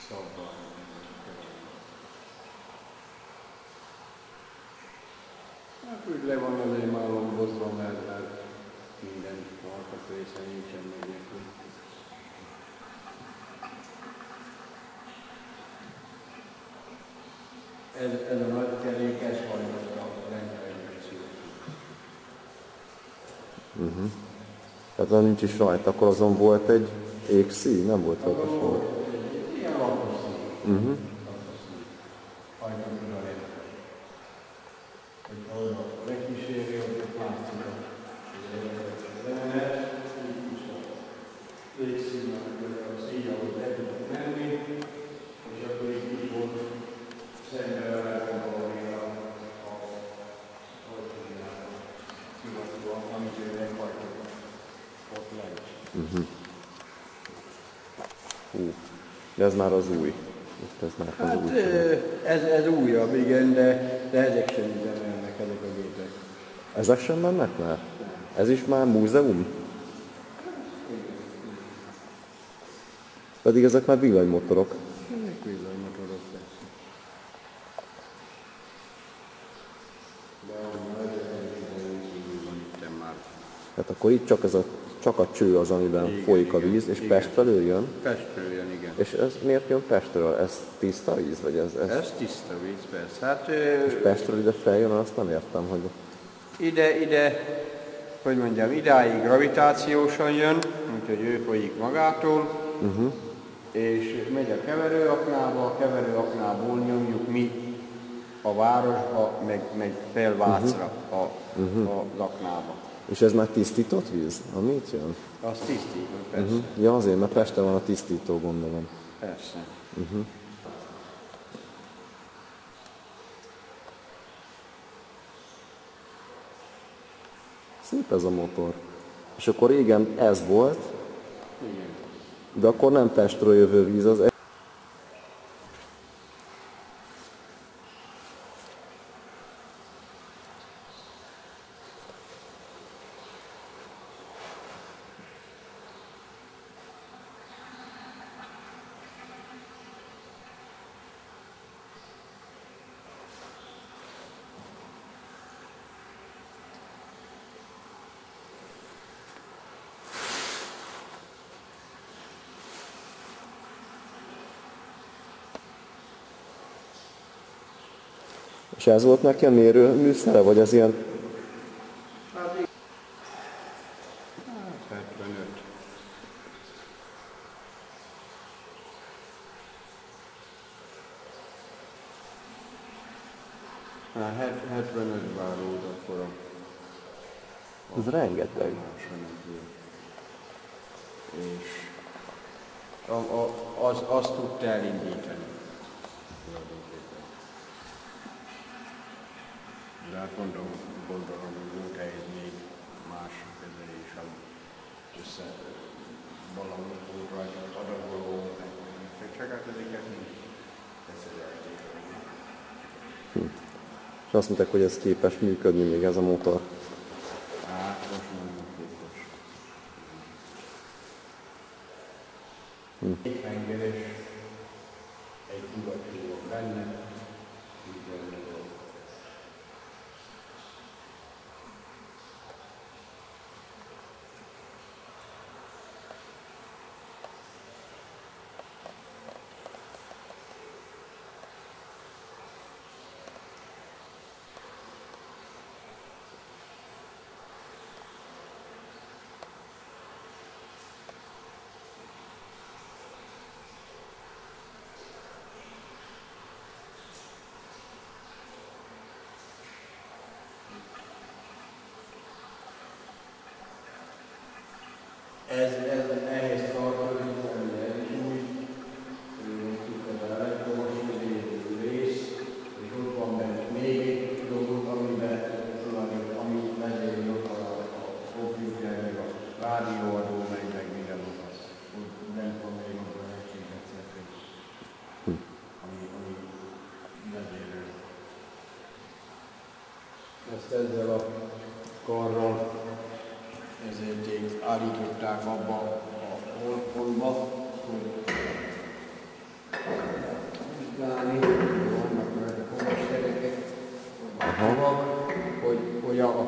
szabban. Hát úgy le van azért már lombozva, mert minden alkatrésze nincsen meg nélkül. Ez a nagy kerék, ez hajtotta a rendelkezésre születni. Tehát nincs is rajta, akkor azon volt egy égszíj, nem volt rajta semmi. Ilyen lapos szív. Hajtott a rendelkezésre. Hogy oda lekíséri, hogy látszik az elemet, így is a égszívnak a szíja, hogy le tudott menni, és akkor így volt szemben vele valami a hajtójára, hivatúan, amit ő meghajtott ott lent. De ez már az új. Itt ez már az Hát új. ez újabb, igen, de ezek sem üzemelnek, ezek a gépek. Ezek sem mennek már? Ez is már múzeum? Pedig ezek már villanymotorok. Ezek villanymotorok persze. De van már. Hát akkor itt csak a cső az, amiben Igen, folyik a igen, víz, és igen. Pest felől jön. Pestről jön, igen. És ez miért jön Pestről? Ez tiszta víz? Vagy Ez tiszta víz, persze. Hát, és Pestről ide feljön, azt nem értem, hogy... ide, hogy mondjam, idáig gravitációsan jön, úgyhogy ő folyik magától, és megy a keverőaknába, a keverőaknából nyomjuk mi a városba, meg fel Vácra az aknába. És ez már tisztított víz, ami itt jön? Az tisztított, persze. Ja, azért, mert Pesten van a tisztító, gondolom. Persze. Szép ez a motor. És akkor régen ez volt, Igen. de akkor nem Pestről jövő víz, az... És ez volt neki a mérőműszere, vagy ez ilyen... Hát 75. Hát 75 volt akkor Ez rengeteg. és azt tudta elindítani. De hát gondolom, hogy volt ehhez még más kezelés, ami valami volt rajta, az adagoló, csak hát ezeket nincs teszedelték. És azt mondták, hogy ez képes működni még ez a motor. Hát most nem képes. Egy hengeres, egy dugattyú van benne, így a dolog. Ez ehhez tartozik, ami ez is új, ez az elektromos rész, és ott van benne még egy dolog, ami vezérli ott a komputer, meg a rádióadó, meg minden ott az. Nem tudom, még ott az egységet szerint, ami vezérli. Ezt ezzel a karral ezért állították abba a holba, hogy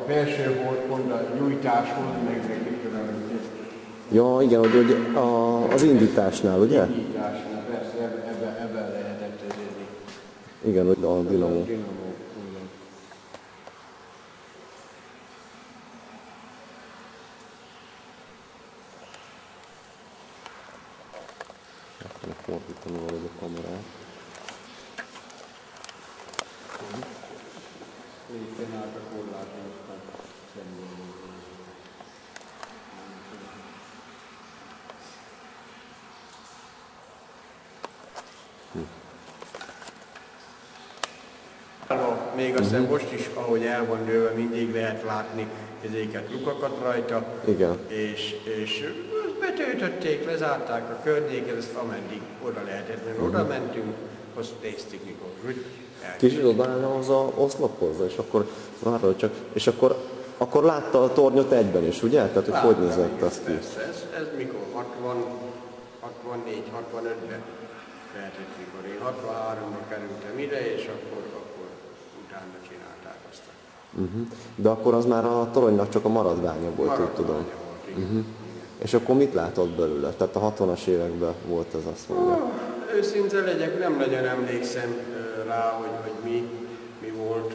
felső volt pont a nyújtáshoz, meg Ja, igen, hogy az indításnál, ugye? nyújtásnál, persze ebben lehetett ezért. Igen, hogy a dinamó. Fordítani valahogy a kamerát. Éppen át a korláton, aztán szemben. Még aztán most is, ahogy el van dőlve, mindig lehet látni ezeket lukakat rajta. Igen. És betöltötték, lezárták a környéket, ezt ameddig oda lehetett, mert oda mentünk, azt néztük, mikor Kicsit odaállna az a oszlophoz, és akkor várja csak, és akkor látta a tornyot egyben is, ugye? Tehát, hogy nézett az ki? Persze, ez mikor? 64-65-ben lehetett, mikor én 63-ban kerültem ide, és akkor utána csinálták azt. De akkor az már a toronynak csak a maradványa volt, úgy tudom. És akkor mit látott belőle? Tehát a 60-as években volt ez, azt mondja. Őszinte legyek, nem nagyon emlékszem rá, hogy mi volt.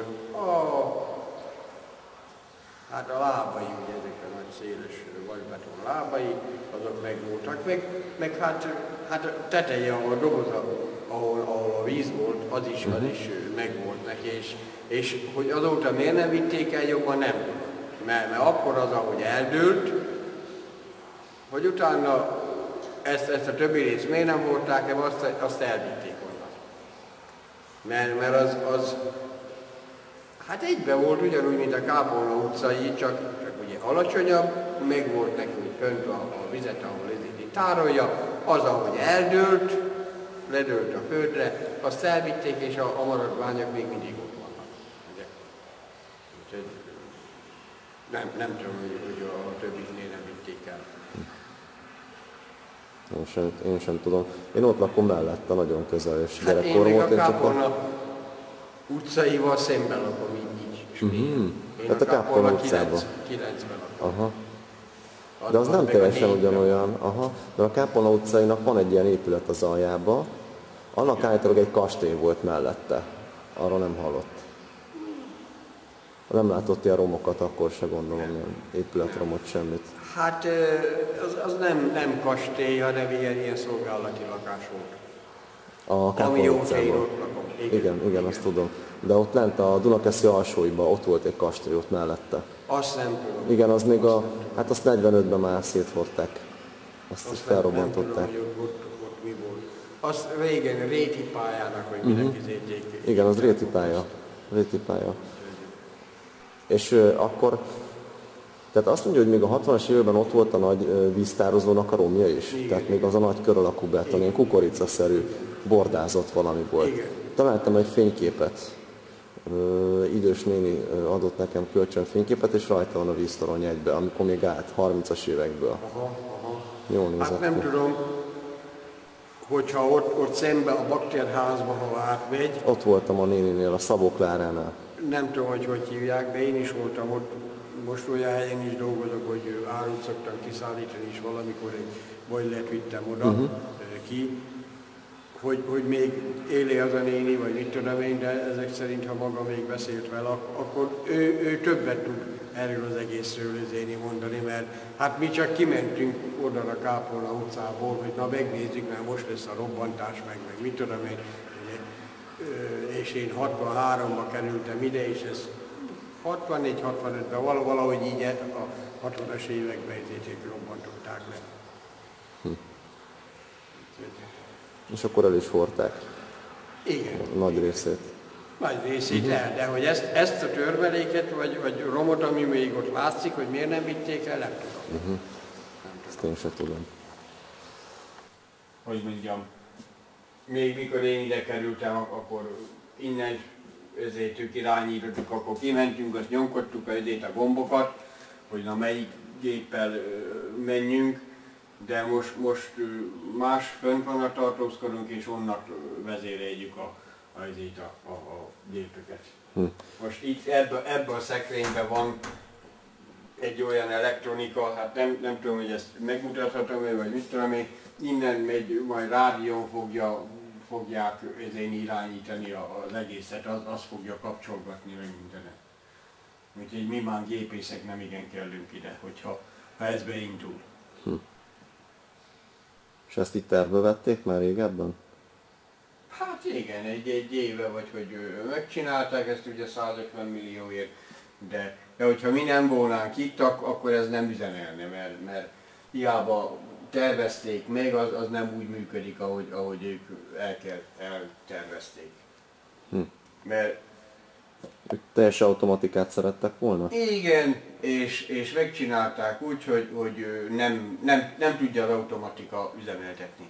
Hát a lábai, ugye ezek a nagy széles vasbeton lábai, azok megvoltak, meg hát a teteje, a doboz, ahol a víz volt, az is megvolt neki, és hogy azóta miért nem vitték el, jobban nem tudom. Mert akkor az, ahogy eldőlt, hogy utána ezt a többi részt miért nem volták el, azt elvitték onnan. Mert az hát egyben volt ugyanúgy, mint a Kápolna utcai, csak ugye alacsonyabb, meg volt neki fönt a vizet, ahol ez tárolja, az, ahogy eldőlt, ledőlt a földre, azt elvitték, és a maradványok még mindig ott vannak. Ugye? Nem tudom, hogy a többiknél nem vitték el. Én sem tudom. Én ott lakom mellette, nagyon közel, és Hát gyerekkorom volt. Én még a Kápolna utcaival szemben lakom így. Én Tehát a Kápolna utcában. 9-ben lakom. Aha. De az nem teljesen ugyanolyan. Aha. De a Kápolna utcainak van egy ilyen épület az aljába, annak állítólag egy kastély volt mellette. Arról nem hallott. Nem látott ilyen romokat, akkor se gondolom, ilyen épületromot, semmit. Hát az nem kastély, hanem ilyen szolgálati lakás volt. A Kápolna utcában. Igen, azt tudom. De ott lent a Dunakeszi alsóiban, ott volt egy kastély ott mellette. Azt nem tudom. Igen, az még hát azt 45-ben már széthordták. Azt is felrobbantották. Nem tudom, hogy ott mi volt. Azt régen Réti pályának, hogy mindenki zétjék. Igen, az Réti pálya. És akkor, tehát azt mondja, hogy még a 60-as években ott volt a nagy víztározónak a romja is. Igen. Tehát még az a nagy kör alakú beton, ilyen kukoricaszerű, bordázott valami volt. Igen. Találtam egy fényképet. Idős néni adott nekem kölcsön fényképet, és rajta van a víztorony egybe, amikor még állt 30-as évekből. Aha. Jól nézett hát nem tudom, hogyha ott szembe a baktérházba, ha átmegy. Ott voltam a néninél, a Szabó Kláránál. Nem tudom, hogy hívják, de én is voltam ott. Most olyan helyen is dolgozok, hogy árut szoktam kiszállítani, és valamikor egy bojlert vittem oda ki, hogy még élé az a néni, vagy mit tudom én, de ezek szerint, ha maga még beszélt vele, akkor ő többet tud erről az egészről mondani, mert hát mi csak kimentünk oda a Kápolna utcából, hogy na megnézzük, mert most lesz a robbantás, meg mit tudom én. És én 63-ba kerültem ide, és ez 64-65-ben valahogy így a 60-as években ezért robbantották le. És akkor el is hordták. Igen. Nagy részét. Nagy részét de hogy ezt a törmeléket, vagy romot, ami még ott látszik, hogy miért nem vitték el, nem tudom. Ezt én sem tudom. Hogy mondjam, még mikor én ide kerültem, akkor innen özétük irányítottuk, akkor kimentünk, azt nyomkodtuk a gombokat, hogy na melyik géppel menjünk, de most más fönt van a tartózkodunk, és onnan vezéreljük a gépeket. Most itt ebben a szekrényben van egy olyan elektronika, hát nem tudom, hogy ezt megmutathatom, vagy mit tudom én, innen megy, majd rádión fogják ezért irányítani az egészet, az fogja kapcsolgatni meg mindenet. Úgyhogy mi már gépészek nem igen kellünk ide, ha ez beindul. És ezt itt tervbe vették már régebben? Hát igen, egy éve vagy, hogy megcsinálták ezt ugye 150 millióért, de hogyha mi nem volnánk itt, akkor ez nem üzemelne, mert hiába tervezték meg, az nem úgy működik, ahogy ők eltervezték. Mert Ők teljes automatikát szerettek volna? igen, és megcsinálták úgy, hogy nem tudja az automatika üzemeltetni.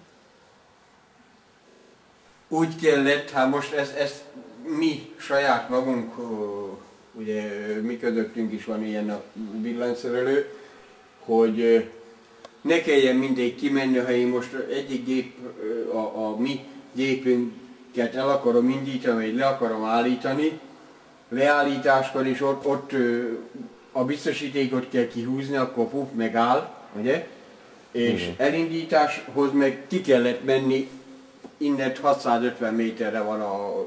Úgy kellett, hát most ezt mi saját magunk, ugye mi közöttünk is van ilyen a villanyszerelő, hogy ne kelljen mindig kimenni, ha én most egyik gép, a mi gépünket el akarom indítani, vagy le akarom állítani, leállításkor is ott a biztosítékot kell kihúzni, akkor puf, megáll, ugye? És elindításhoz meg ki kellett menni, innen 650 méterre van az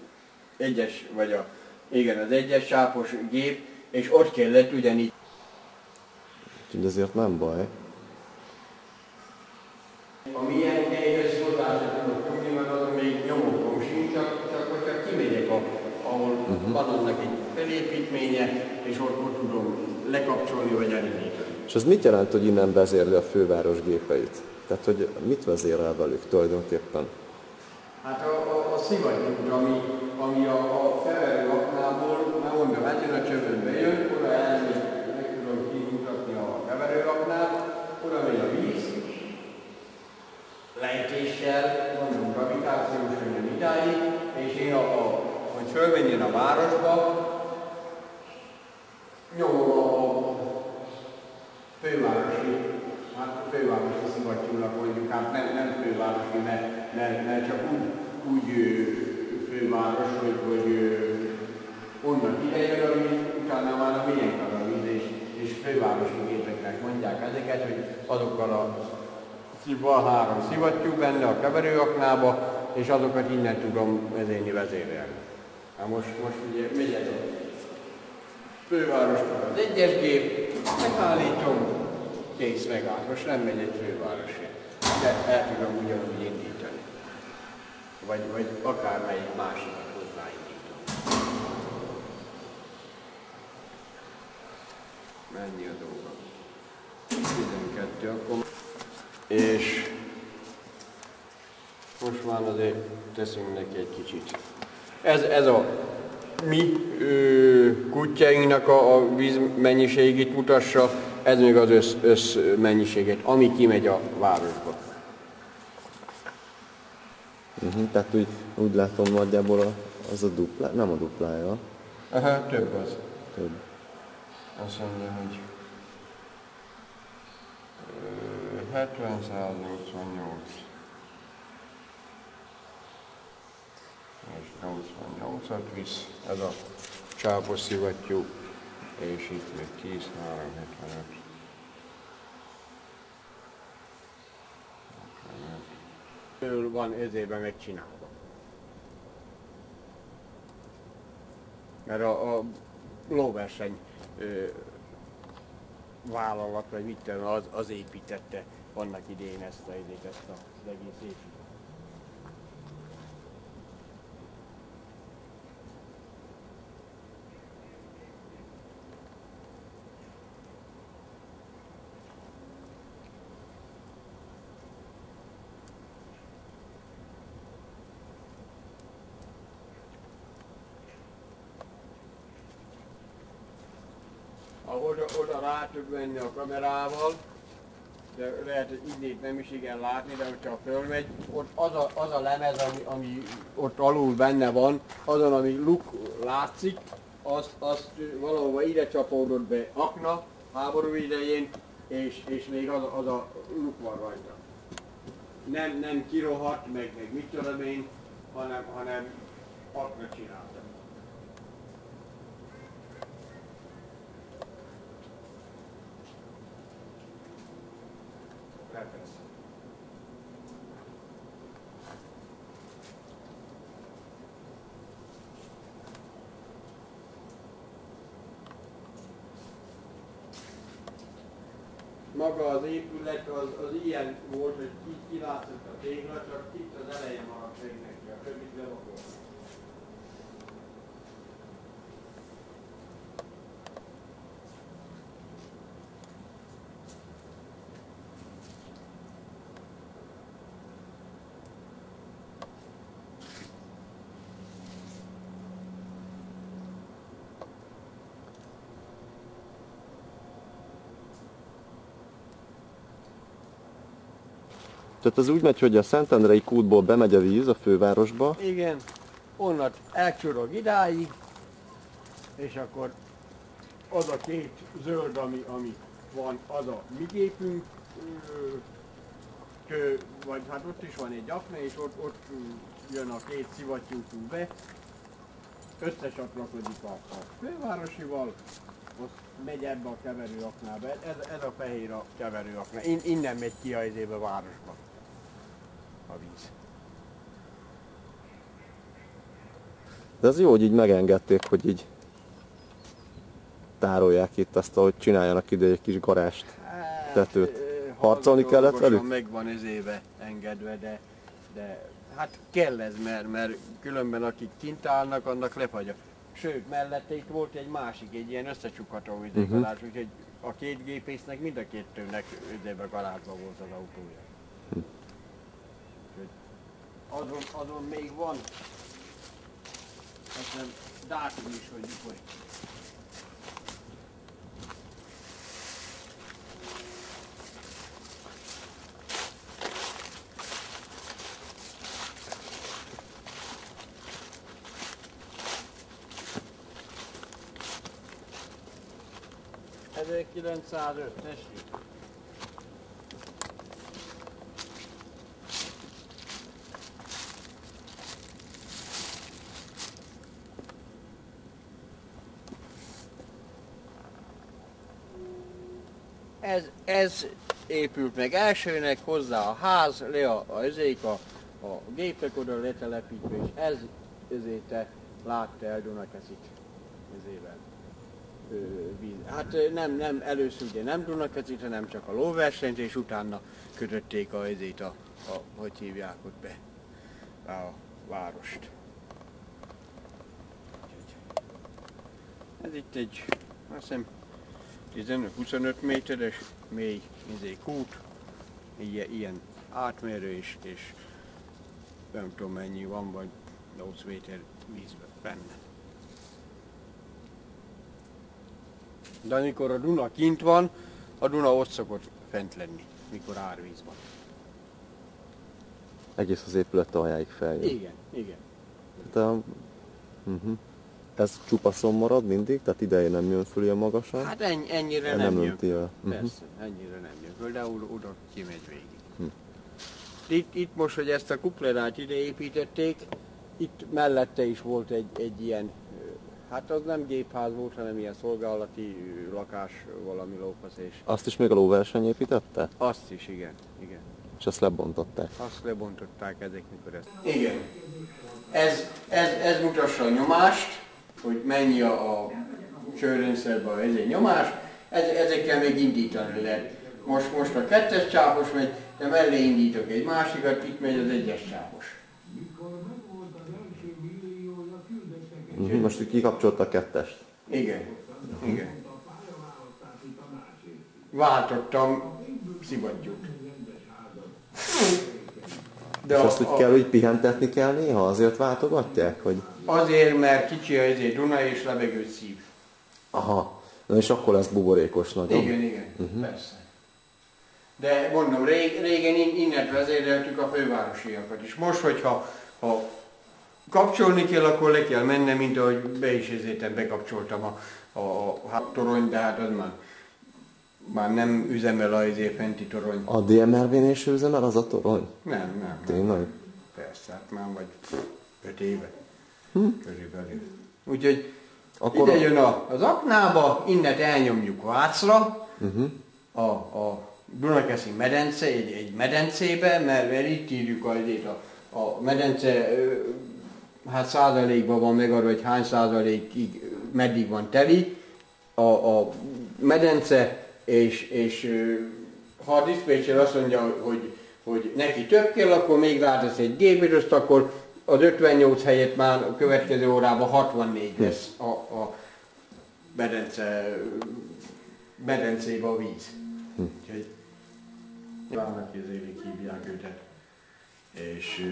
egyes sápos gép, és ott kellett ugyanígy. Úgyhogy ezért nem baj. A milyen helyhez hozzá sem tudok tudni, mert azon még nyomókom sincs, csak hogyha kimegyek, ahol van annak egy felépítménye, és ott tudom lekapcsolni vagy elindítani. És az mit jelent, hogy innen vezérli a főváros gépeit? Tehát, hogy mit vezérel velük tulajdonképpen? Hát a szivattyút, ami a felverő aknából, már mondom, ezen a csövönbe jön, oda elmegy, meg tudom kimutatni a keverőaknál, oda megy a víz, lejtéssel, mondom, gravitációs jön idáig, és én, hogy fölmenjen a városba, nyomom a fővárosi szivattyúnak mondjuk, hát nem fővárosi, mert csak úgy főváros, hogy onnan ide jön a víz, utána már a miénk a víz, és fővárosi gépeknek mondják ezeket, hogy azokkal van 3 szivattyú benne a keverőaknába, és azokat innen tudom vezérelni. Hát most ugye megy ez a fővárosban az egyes gép, megállítom, kész megállt. Most nem megy egy fővárosért, de el tudom ugyanúgy indítani. Vagy akármelyik másikat hozzáindítom. Mennyi a dolga? 12 akkor. És most már azért teszünk neki egy kicsit. Ez a mi kutyáinknak a vízmennyiségét mutassa, ez még az összmennyiséget, ami kimegy a városba. Tehát úgy látom nagyjából az a dupla, nem a duplája. Aha, több az. Több. Azt mondja, hogy 70-188. És 88-at visz, ez a csápos szivattyú, és itt még 10, 375. Van ezében megcsinálva. Mert a lóverseny vállalat, vagy mit tudom, az építette annak idején ezt az egész építést. Oda rá tud menni a kamerával, de lehet, hogy innét nem is igen látni, de hogyha fölmegy, ott az a lemez, ami ott alul benne van, azon, ami luk látszik, azt valahova ide csapódott be akna háború idején, és még az a luk van rajta. Nem kirohadt, meg mit tudom én, hanem 6-ra csináltam. Persze. Maga az épület az ilyen volt, hogy kilátszott a tégla, csak itt az eleje maradt meg neki, a többit levagolt. Tehát az úgy megy, hogy a Szentendrei kútból bemegy a víz a fővárosba. Igen, onnan elcsorog idáig, és akkor az a két zöld, ami van, az a mi gépünk, vagy hát ott is van egy akna, és ott jön a két szivattyúkunk be, összecsatlakozik a fővárosival, ott megy ebbe a keverőaknába, ez a fehér a keverőakna, innen megy ki a városba a víz. De az jó, hogy így megengedték, hogy így tárolják itt azt, ahogy csináljanak ide egy kis garást, tetőt. Harcolni kellett velük? Meg van ezébe engedve, de hát kell ez, mert különben akik kint állnak, annak lefagy. Sőt, mellette itt volt egy másik, egy ilyen összecsukható garázs, úgyhogy a két gépésznek mind a kettőnek üzébe garázsba volt az autója. Azon még van, aztán dátum is, hogy mikor. Ez 1905, tessék. Ez épült meg elsőnek, hozzá a ház, le a gépek oda letelepítve, és ezért látta el Dunakeszit ezével. Hát nem először ugye nem Dunakeszit, hanem csak a lóversenyt, és utána kötötték hogy hívják ott be, a várost. Ez itt egy, azt hiszem, 15-25 méteres mély kút, ilyen átmérő is, és nem tudom mennyi van, vagy 8 méter vízben benne. De amikor a Duna kint van, a Duna ott szokott fent lenni, mikor árvíz van. Egész az épület aljáig feljön. Igen. Ez csupaszon marad mindig? Tehát ideje nem jön föl ilyen magasan? Hát ennyire nem jön föl. Persze, ennyire nem jön föl, de oda kimegy végig. Itt most, hogy ezt a kuplerát ide építették, itt mellette is volt egy ilyen, hát az nem gépház volt, hanem ilyen szolgálati lakás, valami lófaszés. Azt is még a lóverseny építette? Azt is, igen. És azt lebontották? Azt lebontották ezek, mikor ezt. Igen. Ez mutassa a nyomást, hogy mennyi a csőrendszerben ez egy nyomás, ezekkel még indítani lehet. Most a 2-es csápos megy, de mellé indítok egy másikat, itt megy az 1-es csápos. Most kikapcsolta a 2-est? Igen. Váltottam szivattyút. És azt úgy kell, hogy pihentetni kell néha? Azért váltogatják? Hogy... Azért, mert kicsi a Duna és levegőt szív. Aha, na és akkor lesz buborékos nagyon. Igen, persze. De mondom, régen innen vezéreltük a fővárosiakat is. Most, hogyha kapcsolni kell, akkor le kell mennem, mint ahogy be is bekapcsoltam a torony, de hát az már nem üzemel a fenti torony. A DMRV-nél is üzemel az a torony? Nem. Tényleg? Persze, hát már vagy 5 éve. Körülbelül. Úgyhogy Akkor ide jön az aknába, innen elnyomjuk Vácra, a Dunakeszi medence, egy medencébe, mert itt írjuk a medence, hát százalékban van megadva, hogy hány százalékig meddig van teli a medence, és ha a diszpécser azt mondja, hogy neki több kell, akkor még rátesz egy gépiroszt, akkor az 58 helyett már a következő órában 64 lesz a medencébe a víz. Úgyhogy vannak ezért hívják őket. És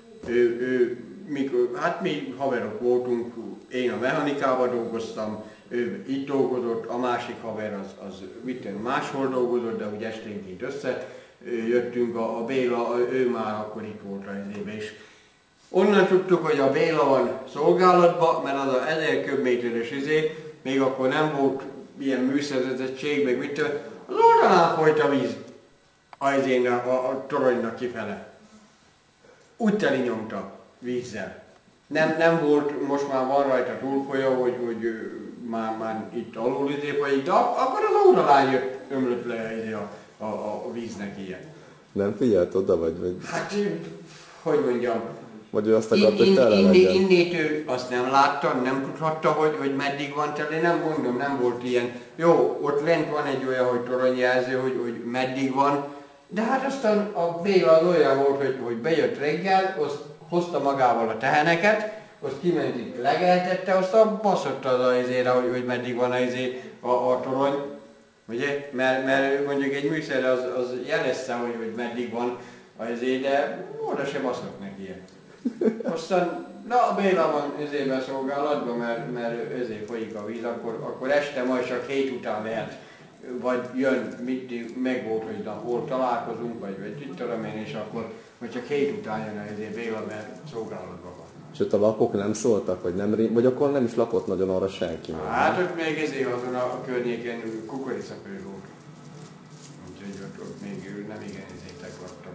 hát mi haverok voltunk, én a mechanikában dolgoztam, ő itt dolgozott, a másik haver az máshol dolgozott, de úgy esténként összejöttünk, a Béla, ő már akkor itt volt rajzébe is. Onnan tudtuk, hogy a Béla van szolgálatban, mert az a 1000 köbméteres még akkor nem volt ilyen műszerezettség, meg mit tudom, az oldalán folyt a víz a toronynak kifele. Úgy teli nyomta vízzel. Nem volt, most már van rajta túlfolyó, hogy már itt alul folyik, de akkor az oldalán ömlött le a víznek ilyen. Nem figyelt oda, vagy? Hát, hogy mondjam, vagy ő azt akart, hogy tele legyen? Innét ő azt nem látta, nem tudhatta, hogy meddig van tele, nem mondom, nem volt ilyen. Jó, ott lent van egy olyan, hogy toronyjelző, hogy meddig van, de hát aztán a Béla az olyan volt, hogy bejött reggel, azt hozta magával a teheneket, azt kiment itt legeltette, aztán baszott az azért, hogy meddig van a torony. Ugye? Mert mondjuk egy műszer az jelezte, hogy meddig van azért, de oda se baszott neki ilyen. Aztán, a Béla van ezében szolgálatban, mert ezért folyik a víz, akkor este majd csak 7 után lehet, vagy jön, meg volt, hogy hol találkozunk, vagy itt tudom én, és akkor majd csak 7 után jön ezért Béla, mert szolgálatban van. Sőt, a lakók nem szóltak, vagy akkor nem is lakott nagyon arra senki. Hát ott még ezért azon a környéken kukoricaföld volt. Úgyhogy ott még nem igen ezértek laktak.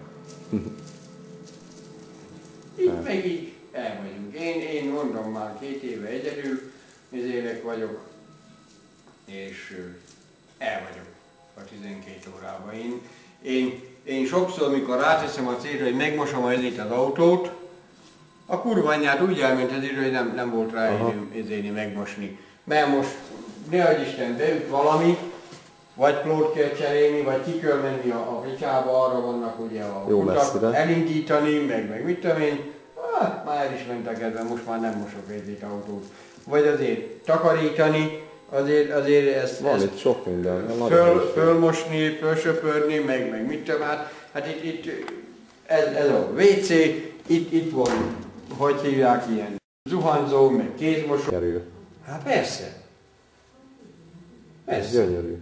Itt meg így el vagyunk. Én mondom már 2 éve egyedül, ezérek vagyok, és el vagyok a 12 órában. Én sokszor, mikor ráteszem a célra, hogy megmosom az autót, a kurva anyját úgy elment az idő, hogy nem volt rá időm megmosni. Mert most, nehogy Isten, beüt valami, vagy plót kell cserélni, vagy ki kell menni a picsába, arra vannak ugye a kutak, elindítani, meg mit tudom én. Hát, már el is ment a kedvem, most már nem mosok egy autót. Vagy azért takarítani, azért ezt... Van itt sok minden. Fölmosni, fölsöpörni, meg mit tudom, hát itt ez a WC, itt van, hogy hívják ilyen zuhanyzó, meg kézmosó. Kerül. Hát persze. Ez gyönyörű.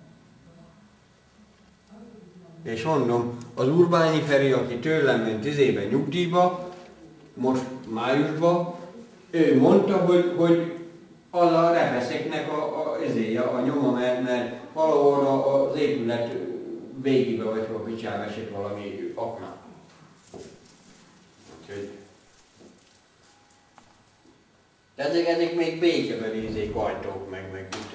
És mondom, az Urbányi Feri, aki tőlem ment 10 éve nyugdíjba, most májusban, ő mondta, hogy az a repeszeknek a nyoma, mert valahol az épület végébe vagy a picsába esett valami akna. Úgyhogy ezek még békebeli ajtók, meg